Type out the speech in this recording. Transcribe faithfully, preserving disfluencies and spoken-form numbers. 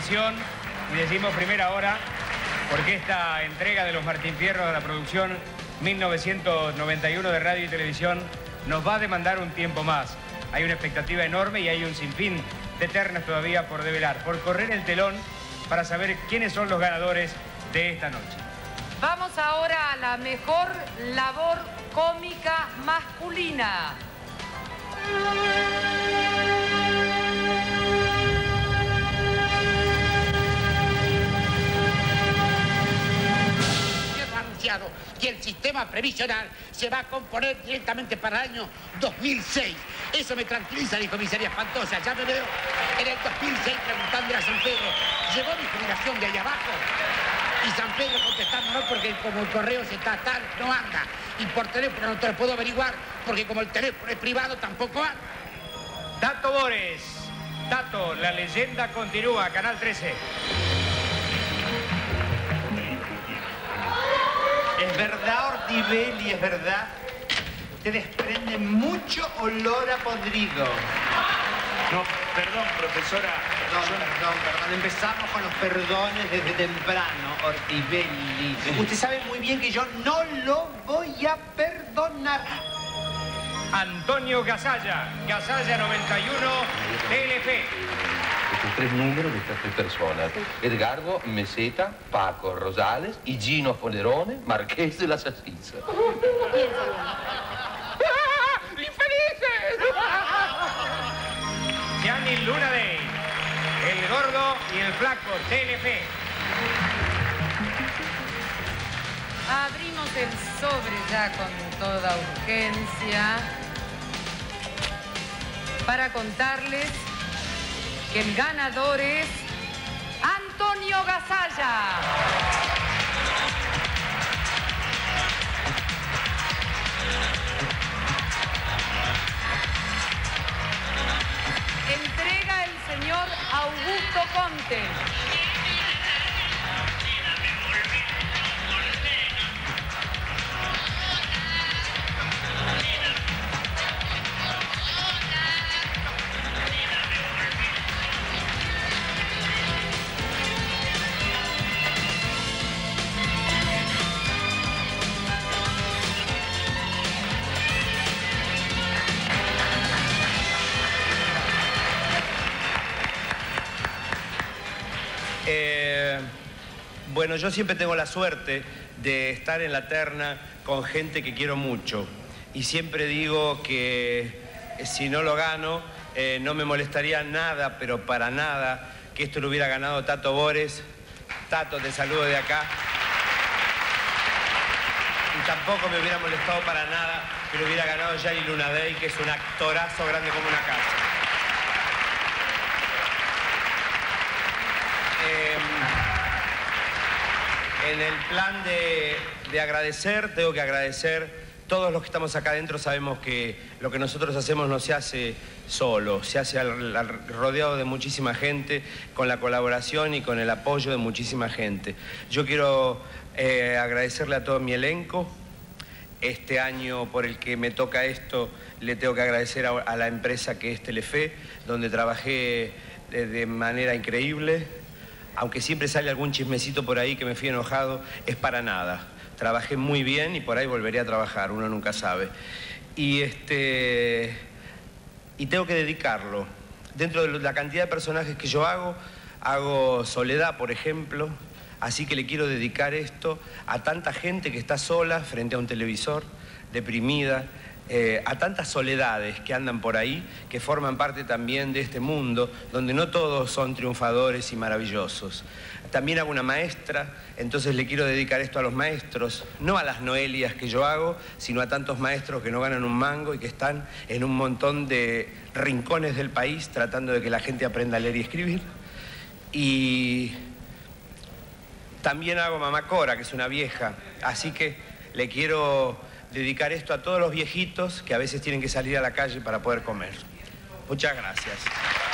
Televisión y decimos primera hora porque esta entrega de los Martín Fierro de la producción mil novecientos noventa y uno de Radio y Televisión nos va a demandar un tiempo más. Hay una expectativa enorme y hay un sinfín de ternas todavía por develar, por correr el telón para saber quiénes son los ganadores de esta noche. Vamos ahora a la mejor labor cómica masculina. Anunciado que el sistema previsional se va a componer directamente para el año dos mil seis. Eso me tranquiliza, dijo Miseria Espantosa. Ya me veo en el dos mil seis preguntándole a San Pedro, ¿llegó mi generación de ahí abajo? Y San Pedro contestando, no, porque como el correo se está tal, no anda. Y por teléfono no te lo puedo averiguar, porque como el teléfono es privado, tampoco anda. Tato Bores. Tato, la leyenda continúa, Canal trece. Es verdad, Ortivelli, es verdad. Usted desprende mucho olor a podrido. No, perdón, profesora. Perdón, Yo... perdón, perdón. Empezamos con los perdones desde temprano, Ortivelli. Usted sabe muy bien que yo no lo voy a perdonar. Antonio Gasalla, Gasalla noventa y uno, Telefe. Estos tres números de estas tres personas: Edgardo Meseta, Paco Rosales y Gino Fonerone, Marqués de la Salsizza. ¡Infelices! Gianni Luna Day, el gordo y el flaco, Telefe. Abrimos el sobre ya con toda urgencia para contarles que el ganador es Antonio Gasalla. Entrega el señor Augusto Conte. Eh, bueno, yo siempre tengo la suerte de estar en la terna con gente que quiero mucho. Y siempre digo que si no lo gano, eh, no me molestaría nada, pero para nada, que esto lo hubiera ganado Tato Bores. Tato, te saludo de acá. Y tampoco me hubiera molestado para nada que lo hubiera ganado Gianni Luna Day, que es un actorazo grande como una casa. En el plan de, de agradecer, tengo que agradecer, todos los que estamos acá adentro sabemos que lo que nosotros hacemos no se hace solo, se hace al, al, rodeado de muchísima gente, con la colaboración y con el apoyo de muchísima gente. Yo quiero eh, agradecerle a todo mi elenco. Este año por el que me toca esto, le tengo que agradecer a, a la empresa que es Telefe, donde trabajé de, de manera increíble. Aunque siempre sale algún chismecito por ahí que me fui enojado, es para nada. Trabajé muy bien y por ahí volveré a trabajar, uno nunca sabe. Y, este, y tengo que dedicarlo. Dentro de la cantidad de personajes que yo hago, hago Soledad, por ejemplo, así que le quiero dedicar esto a tanta gente que está sola frente a un televisor, deprimida, Eh, a tantas soledades que andan por ahí, que forman parte también de este mundo, donde no todos son triunfadores y maravillosos. También hago una maestra, entonces le quiero dedicar esto a los maestros, no a las noelias que yo hago, sino a tantos maestros que no ganan un mango y que están en un montón de rincones del país tratando de que la gente aprenda a leer y escribir. Y también hago Mamá Cora, que es una vieja, así que le quiero dedicar esto a todos los viejitos que a veces tienen que salir a la calle para poder comer. Muchas gracias.